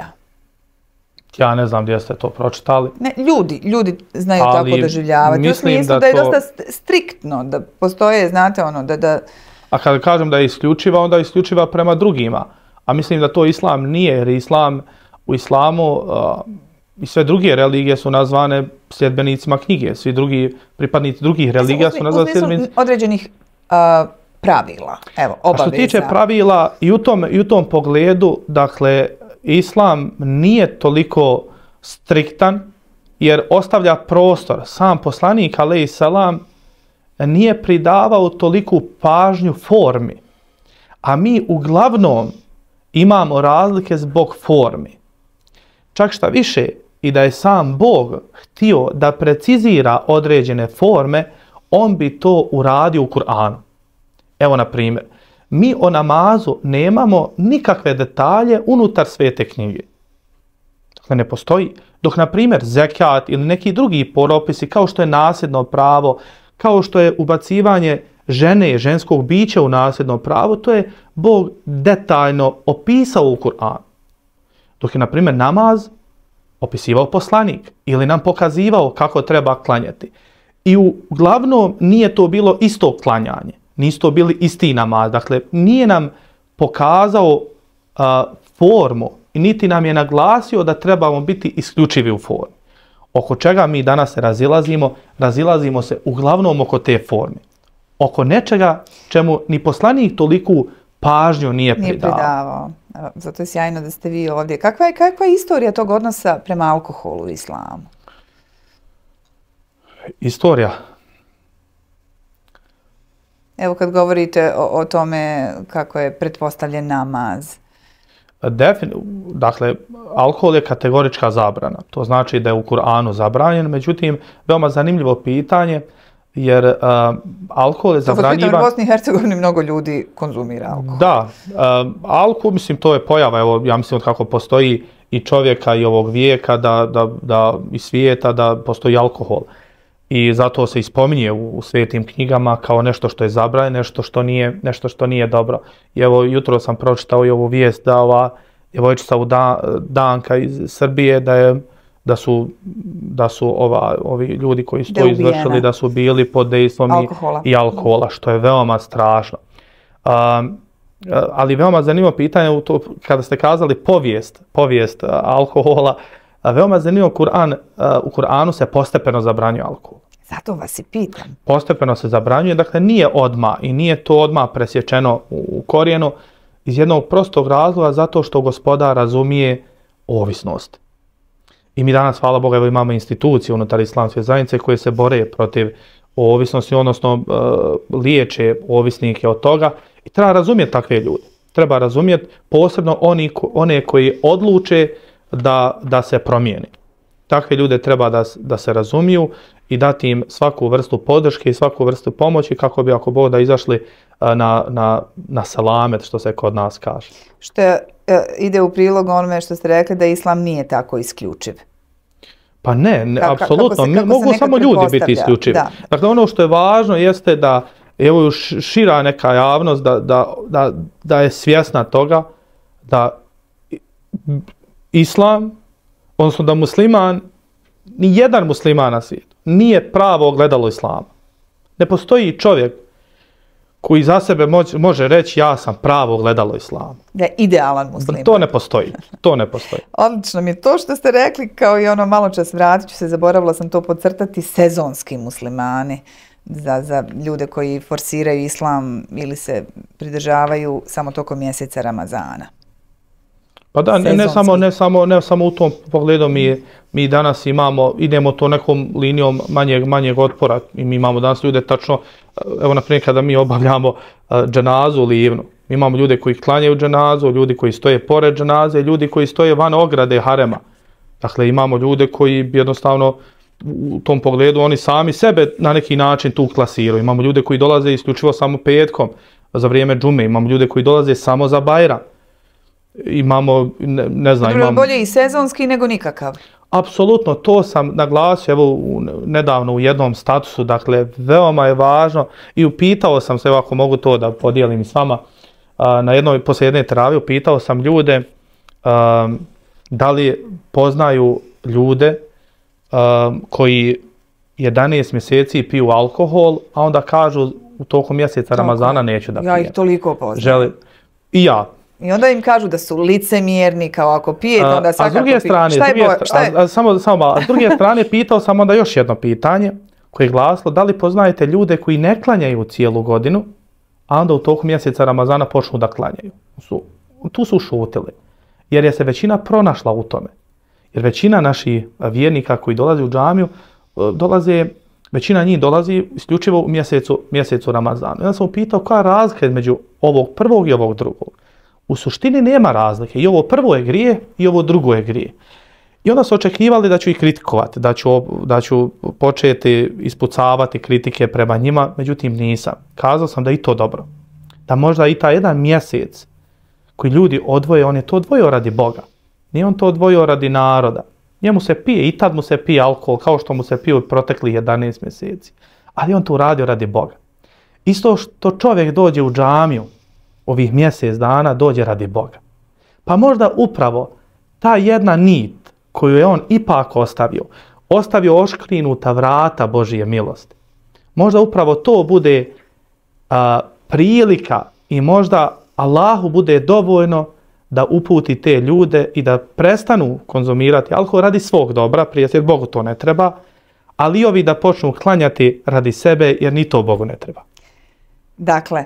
Ja ne znam gdje ste to pročitali. Ne, ljudi znaju tako doživljavati. U smislu da je dosta striktno, da postoje, znate ono, da... A kada kažem da je isključiva, onda je isključiva prema drugima. A mislim da to islam nije, jer u islamu i sve druge religije su nazvane sljedbenicima knjige. Svi drugi pripadnici drugih religija su nazvani sljedbenicima... određenih pravila, evo, obaveza. A što tiče pravila i u tom pogledu, dakle, islam nije toliko striktan jer ostavlja prostor. Sam poslanik, alejhi selam, nije pridavao toliku pažnju formi. A mi uglavnom imamo razlike zbog formi. Čak šta više, i da je sam Bog htio da precizira određene forme, on bi to uradio u Kur'anu. Evo, na primjer, mi o namazu nemamo nikakve detalje unutar svete knjige. Dakle, ne postoji. Dok, na primjer, zekat ili neki drugi propisi, kao što je nasljedno pravo, kao što je ubacivanje žene, ženskog bića u nasljedno pravo, to je Bog detaljno opisao u Kur'anu. Dok je, na primjer, namaz opisivao poslanik ili nam pokazivao kako treba klanjati. I uglavnom nije to bilo isto klanjanje. Nisu to bili isti namaz. Dakle, nije nam pokazao formu i niti nam je naglasio da trebamo biti isključivi u formi. Oko čega mi danas se razilazimo se uglavnom oko te forme. Oko nečega čemu ni poslanik toliku pažnju nije pridavao. Zato je sjajno da ste vi ovdje. Kakva je istorija tog odnosa prema alkoholu u islamu? Istorija? Evo kad govorite o tome kako je pretpostavljen namaz. Dakle, alkohol je kategorička zabrana. To znači da je u Kur'anu zabranjen. Međutim, veoma zanimljivo pitanje, jer alkohol je zabranjivan... To u Bosni i Hercegovini mnogo ljudi konzumira alkohol. Da, alkohol, mislim, to je pojava. Evo, ja mislim kako postoji i čovjeka i ovog vijeka i svijeta da postoji alkohol. I zato se ispominje u svetim knjigama kao nešto što je zabranjeno, nešto što nije dobro. I evo, jutro sam pročitao i ovu vijest da ova djevojčica Danka iz Srbije, da su ovi ljudi koji su to izvršili, da su bili pod dejstvom i alkohola, što je veoma strašno. Ali veoma zanimljivo pitanje, kada ste kazali povijest alkohola, veoma zanimljivo, u Kur'anu se postepeno zabranjuje alkohol. Zato vas i pitam. Postepeno se zabranjuje, dakle nije odmah i nije to odmah presječeno u korijenu iz jednog prostog razloga, zato što Gospodar razumije ovisnost. I mi danas, hvala Boga, evo imamo institucije unutar islamske zajednice koje se bore protiv ovisnosti, odnosno liječe ovisnike od toga. I treba razumjeti takve ljude. Treba razumjeti posebno one koji odluče da se promijeni. Takve ljude treba da se razumiju i dati im svaku vrstu podrške i svaku vrstu pomoći kako bi, ako Bog da, izašli na selamet, što se kod nas kaže. Što ide u prilog onome što ste rekli da islam nije tako isključiv. Pa ne, apsolutno. Mogu samo ljudi biti isključivi. Da. Dakle, ono što je važno jeste da evo šira neka javnost da je svjesna toga da islam, odnosno da musliman, ni jedan musliman na svijetu nije pravo ogledalo islama. Ne postoji čovjek koji za sebe može reći ja sam pravo ogledalo islama. Da je idealan musliman. To ne postoji. To ne postoji. Odlično mi je to što ste rekli, kao i ono malo čas vratit ću se, zaboravila sam to podcrtati, sezonski muslimani. Za ljude koji forsiraju islam ili se pridržavaju samo tokom mjeseca Ramazana. Pa da, ne samo u tom pogledu mi danas idemo to nekom linijom manjeg otpora i mi imamo danas ljude tačno, evo na primjer kada mi obavljamo dženazu u Livnu, mi imamo ljude koji klanjaju dženazu, ljudi koji stoje pored dženaze, ljudi koji stoje van ograde harema. Dakle, imamo ljude koji jednostavno u tom pogledu oni sami sebe na neki način tu klasiraju. Imamo ljude koji dolaze isključivo samo petkom za vrijeme džume, imamo ljude koji dolaze samo za Bajram. Imamo, ne znam, bolje i sezonski nego nikakav. Apsolutno, to sam naglasio evo nedavno u jednom statusu, dakle veoma je važno i upitao sam se, evo ako mogu to da podijelim s vama, poslije jedne teravije upitao sam ljude da li poznaju ljude koji 11 mjeseci piju alkohol, a onda kažu u toku mjeseca Ramazana neću da pijem. Ja ih toliko poznam. I ja. I onda im kažu da su licemjerni, kao ako pijete, onda svakako pijete. S druge strane, pitao sam onda još jedno pitanje koje je glasilo, da li poznajete ljude koji ne klanjaju cijelu godinu, a onda u toku mjeseca Ramazana počnu da klanjaju. Tu su šutili. Jer je se većina pronašla u tome. Jer većina naših vjernika koji dolaze u džamiju, većina njih dolazi isključivo u mjesecu Ramazana. Ja sam upitao koja je razlika između ovog prvog i ovog drugog. U suštini nema razlike. I ovo prvo je grije i ovo drugo je grije. I onda su očekivali da ću ih kritikovati, da ću početi ispucavati kritike prema njima, međutim nisam. Kazao sam da i to dobro. Da možda i taj jedan mjesec koji ljudi odvoje, on je to odvojio radi Boga. Nije on to odvojio radi naroda. Njemu se pije i tad mu se pije alkohol kao što mu se pije u proteklih 11 mjeseci. Ali on to uradio radi Boga. Isto što čovjek dođe u džamiju ovih mjesec dana, dođe radi Boga. Pa možda upravo ta jedna nit koju je on ipak ostavio oškrinuta vrata Božije milosti. Možda upravo to bude prilika i možda Allahu bude dovoljno da uputi te ljude i da prestanu konzumirati alkohol radi svog dobra, prije jer Bogu to ne treba, ali i ovi da počnu klanjati radi sebe jer ni to Bogu ne treba. Dakle,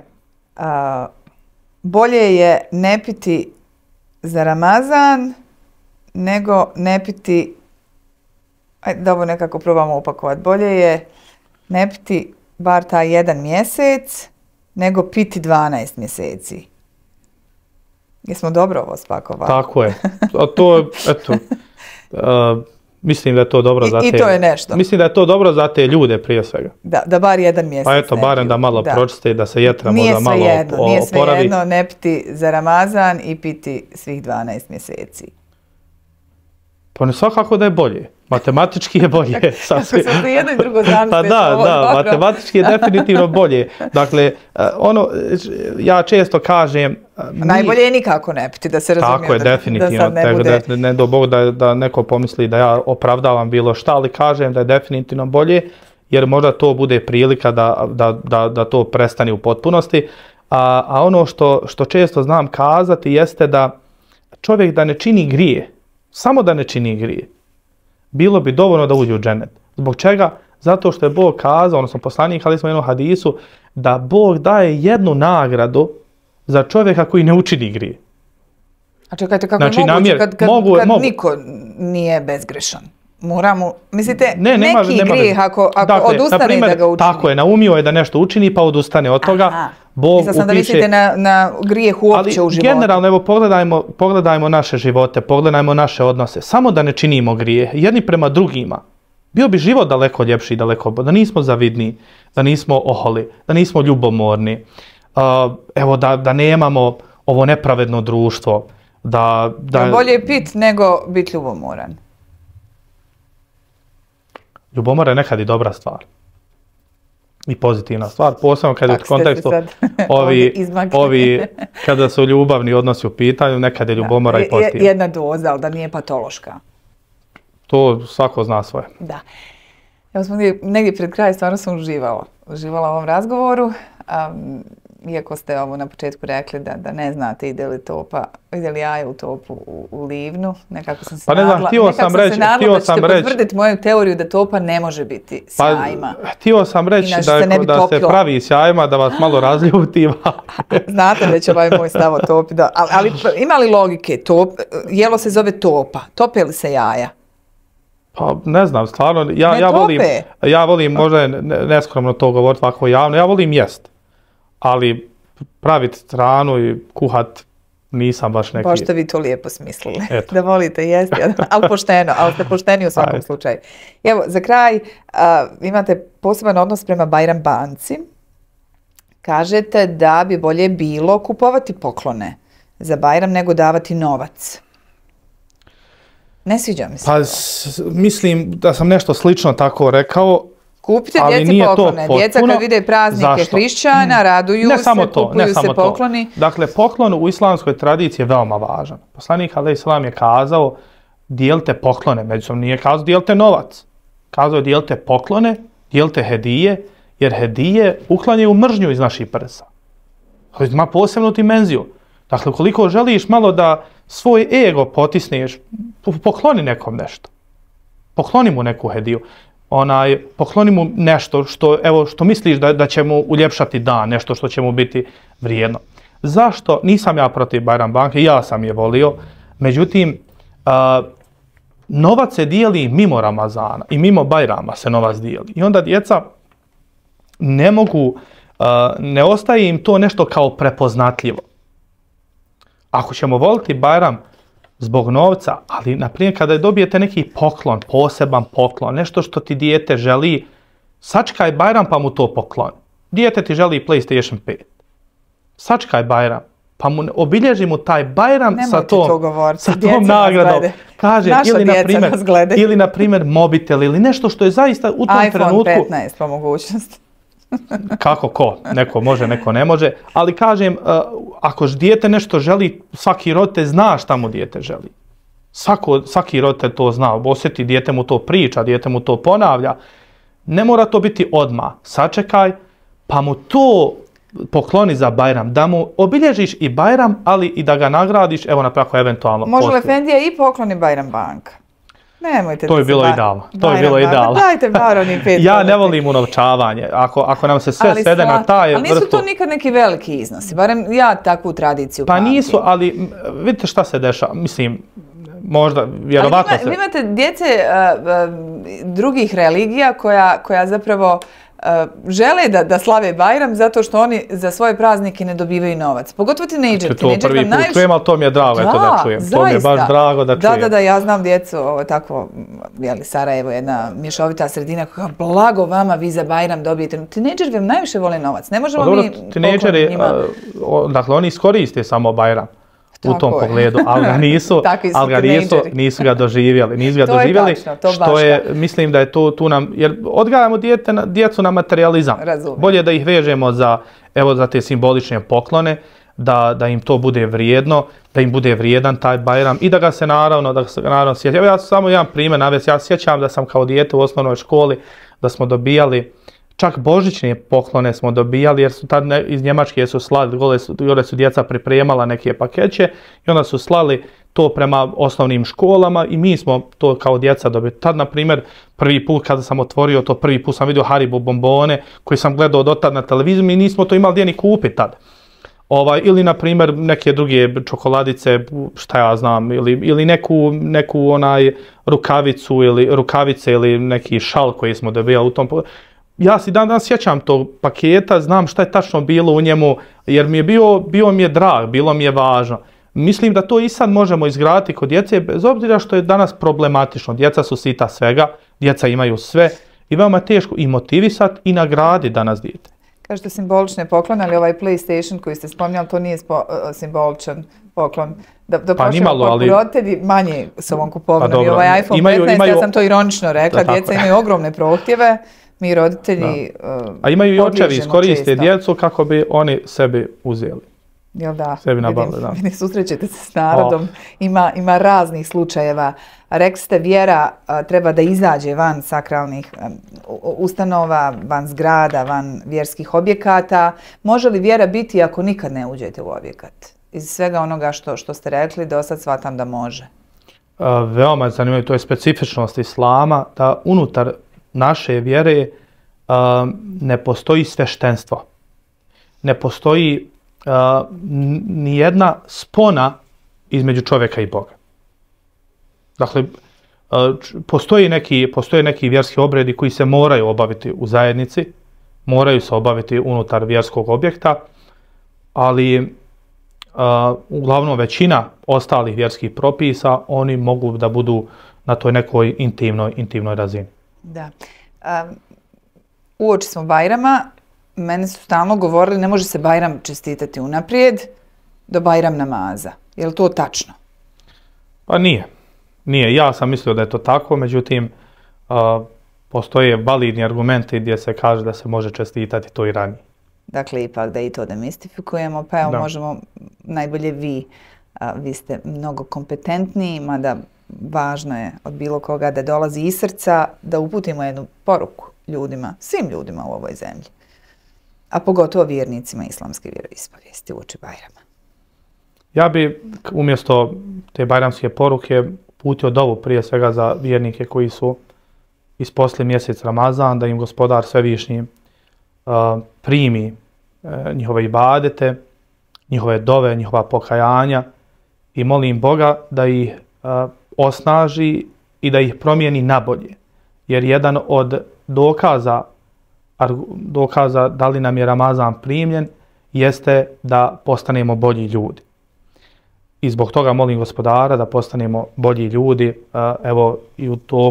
bolje je ne piti za Ramazan nego ne piti, ajde da ovo nekako probamo upakovati, bolje je ne piti bar taj jedan mjesec nego piti 12 mjeseci. Jesmo dobro ovo spakovali? Tako je. A to, eto, mislim da je to dobro za te... I to je nešto. Mislim da je to dobro za te ljude prije svega. Da bar jedan mjesec. Pa eto, barem da malo pročiste i da se jetra možda malo oporavi. Nije svejedno ne piti za Ramazan i piti svih 12 mjeseci. Pa ne, svakako da je bolje. Matematički je bolje. Kako se jedno i drugo zamisliti. Pa da, matematički je definitivno bolje. Dakle, ja često kažem... Najbolje je nikako ne piti, da se razumije. Tako je, definitivno. Ne do Bog da neko pomisli da ja opravdavam bilo šta, ali kažem da je definitivno bolje, jer možda to bude prilika da to prestane u potpunosti. A ono što često znam kazati jeste da čovjek da ne čini grije, samo da ne čini grije, bilo bi dovoljno da uđe u džennet. Zbog čega? Zato što je Bog kazao, odnosno poslanik, ali smo u jednom hadisu, da Bog daje jednu nagradu za čovjeka koji ne učini grije. A čekajte, kako Znači, je moguće kad mogu. niko nije bezgrešan? Moramo, mislite, Ne neki grijeh ako dakle, odustane naprimjer, da ga učini. Tako je, naumio je da nešto učini pa odustane od toga. Aha. Bog Mislila sam da mislite na grijeh uopće u životu. Generalno, evo pogledajmo naše živote, pogledajmo naše odnose. Samo da ne činimo grije, jedni prema drugima. Bio bi život daleko ljepši, daleko bolji, da nismo zavidni, da nismo oholi, da nismo ljubomorni. Evo da nemamo ovo nepravedno društvo. Bolje je pit nego biti ljubomoran. Ljubomora je nekad i dobra stvar. I pozitivna stvar, posebno kada je u kontekstu ovi kada su ljubavni odnosi u pitanju, nekad je ljubomora i pozitivna. Jedna doza, ali da nije patološka. To svako zna svoje. Da. Evo smo negdje pred kraj, stvarno sam uživala u ovom razgovoru. Iako ste ovo na početku rekli da ne znate ide li jaje u topu u Livnu, nekako sam se nadala da ćete potvrditi moju teoriju da topa ne može biti s jajima. Htio sam reći da se pravi s jajima, da vas malo razljutim. Znate već ovaj moj stav o topi. Ali ima li logike? Jelo se zove topa. Tope li se jaja? Pa ne znam, stvarno, ja volim, možda je neskromno to govoriti ovako javno, ja volim jest. Ali praviti hranu i kuhat nisam baš neki... Baš ste vi to lijepo smislili. Da volite jesti, ali pošteno, ali ste pošteni u svakom slučaju. Evo, za kraj, imate poseban odnos prema Bajram banci. Kažete da bi bolje bilo kupovati poklone za Bajram nego davati novac. Ne sviđa mi se. Pa mislim da sam nešto slično tako rekao. Kupite djeci poklone. Djeca kad vide praznike hrišćana, raduju se, kupuju se pokloni. Dakle, poklon u islamskoj tradiciji je veoma važan. Poslanik alejhi selam je kazao dijelite poklone, međusobno nije kazao dijelite novac. Kazao je dijelite poklone, dijelite hedije, jer hedije uklanjaju mržnju iz naših prsa. To ima posebnu dimenziju. Dakle, koliko želiš malo da svoj ego potisneš, pokloni nekom nešto. Pokloni mu neku hediju. Pokloni mu nešto što misliš da će mu uljepšati dan, nešto što će mu biti vrijedno. Zašto? Nisam ja protiv Bajram banke, ja sam je volio. Međutim, novac se dijeli mimo Ramazana i mimo Bajrama se novac dijeli. I onda djeca ne ostaje im to nešto kao prepoznatljivo. Ako ćemo voliti Bajram zbog novca, ali na primjer kada dobijete neki poklon, poseban poklon, nešto što ti dijete želi, sačkaj Bajram pa mu to pokloni. Dijete ti želi PlayStation 5. Sačkaj Bajram, pa obilježi mu taj Bajram sa tom nagradom. Kaže, ili na primjer mobitel ili nešto što je zaista u tom trenutku... iPhone 15 po mogućnosti. Kako ko? Neko može, neko ne može. Ali kažem, ako dijete nešto želi, svaki roditelj zna šta mu dijete želi. Svaki roditelj to zna. Osjeti, dijete mu to priča, dijete mu to ponavlja. Ne mora to biti odmah. Sačekaj, pa mu to pokloni za Bajram. Da mu obilježiš i Bajram, ali i da ga nagradiš, evo naprijed eventualno. Može li Efendija i pokloni Bajram banka? Nemojte to je bilo idealno. To je bilo idealno. Dajte bar onih 5. Ja ne volim unovčavanje. Ako nam se sve svede na taj vrstu... Ali nisu to nikad neki veliki iznosi. Barem ja takvu tradiciju pamtim. Pa nisu, ali vidite šta se dešava. Mislim, možda, vjerovatno se... Vi imate djece drugih religija koja zapravo žele da slave Bajram zato što oni za svoje praznike ne dobivaju novac. Pogotovo tinejdžeri. To prvi put čujem, ali to mi je drago da čujem. To mi je baš drago da čujem. Da, ja znam djecu, tako, Sarajevo je jedna mješovita sredina koja blago vama vi za Bajram dobijete. Tinejdžeri vam najviše vole novac. Ne možemo mi tinejdžeri, dakle, oni iskoriste samo Bajram. U tom pogledu, ali nisu ga doživjeli. Što je, mislim da je tu nam, jer odgajamo djecu na materializam. Bolje da ih vežemo za te simbolične poklone, da im to bude vrijedno, da im bude vrijedan taj Bajram i da ga se naravno sjeća. Evo ja samo jedan primjer navesti, ja sjećam da sam kao dijete u osnovnoj školi, da smo dobijali čak božićne poklone smo dobijali jer su tad iz Njemačke su slali, gore su djeca pripremala neke pakeće i onda su slali to prema osnovnim školama i mi smo to kao djeca dobili. Tad, na primjer, prvi put kada sam otvorio to, prvi put sam vidio Haribo bombone koji sam gledao dotad na televiziju i nismo to imali gdje ni kupiti tad. Ili, na primjer, neke druge čokoladice, šta ja znam, ili neku rukavicu ili rukavice ili neki šal koji smo dobijali u tom. Ja si danas sjećam tog paketa, znam šta je tačno bilo u njemu, jer mi je bio mi je drag, bilo mi je važno. Mislim da to i sad možemo izgraditi kod djece, bez obzira što je danas problematično. Djeca su sita svega, djeca imaju sve i veoma teško i motivisati i nagraditi danas dijete. Kažete simbolične poklone, ali ovaj PlayStation koji ste spominjali, to nije simboličan poklon. Da pa nimalo, ali roditelji manje s ovom kupovinom. I ovaj iPhone 15, ja sam to ironično rekla, djeca imaju ogromne prohtjeve, mi roditelji a imaju i očevi iskoriste djecu kako bi oni sebi uzeli. Jel da? Sebi nabavili, da. Vidim, susrećete se s narodom, ima raznih slučajeva. Rekli ste, vjera treba da izađe van sakralnih ustanova, van zgrada, van vjerskih objekata. Može li vjera biti ako nikad ne uđete u objekat? Iz svega onoga što ste rekli, do sad shvatam da može. Veoma zanimljivo, to je specifičnost islama, da unutar naše vjere ne postoji sveštenstvo. Ne postoji nijedna spona između čovjeka i Boga. Dakle, postoje neki vjerski obredi koji se moraju obaviti u zajednici, moraju se obaviti unutar vjerskog objekta, ali uglavnom većina ostalih vjerskih propisa, oni mogu da budu na toj nekoj intimnoj razini. Da. Uoči smo Bajrama, mene su stalno govorili ne može se Bajram čestitati unaprijed do Bajram namaza. Je li to tačno? Pa nije. Nije. Ja sam mislio da je to tako, međutim postoje validni argumenti gdje se kaže da se može čestitati to i ranije. Dakle, ipak da i to demistifikujemo, pa evo možemo, najbolje vi ste mnogo kompetentniji, mada važno je od bilo koga da dolazi iz srca, da uputimo jednu poruku ljudima, svim ljudima u ovoj zemlji, a pogotovo vjernicima islamske vjeroispovijesti uoči Bajrama. Ja bi umjesto te bajramske poruke uputio dovu prije svega za vjernike koji su isposli mjesec Ramazan, da im Gospodar Svevišnji primi njihove ibadete, njihove dove, njihova pokajanja i molim Boga da ih osnaži i da ih promijeni nabolje. Jer jedan od dokaza da li nam je Ramazan primljen jeste da postanemo bolji ljudi. I zbog toga molim Gospodara da postanemo bolji ljudi, evo i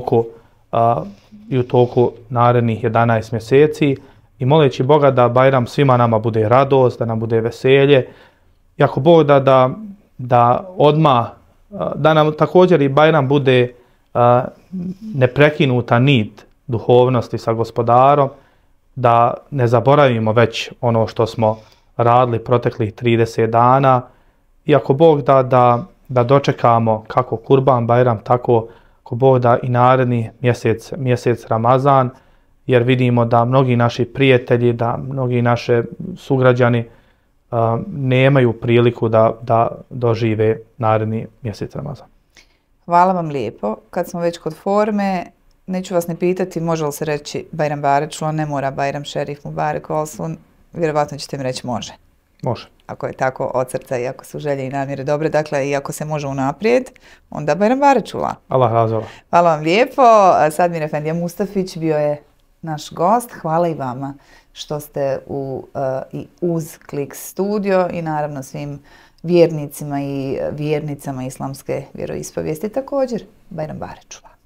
u toku narednih 11 mjeseci i moleći Boga da Bajram svima nama bude radost, da nam bude veselje. I ako Bog da odmah, da nam također i Bajram bude neprekinuta nit duhovnosti sa Gospodarom, da ne zaboravimo već ono što smo radili proteklih 30 dana. I ako Bog da dočekamo kako Kurban Bajram, tako ako Bog da i naredni mjesec Ramazan, jer vidimo da mnogi naši prijatelji, da mnogi naši sugrađani nemaju priliku da dožive naredni mjesec Ramazan. Hvala vam lijepo. Kad smo već kod forme, neću vas ne pitati može li se reći Bajram Barečlo, ne mora Bajram Šerif Mubarek Olsun, vjerovatno ćete mi reći može. Može. Ako je tako od srca i ako su želje i namjere dobre, dakle i ako se može unaprijed, onda Bajram Barečula. Allah razvoja. Hvala vam lijepo. Sadmir Efendija Mustafić bio je naš gost. Hvala i vama što ste i uz Klik studio i naravno svim vjernicima i vjernicama islamske vjeroispovijesti također Bajram Barečula.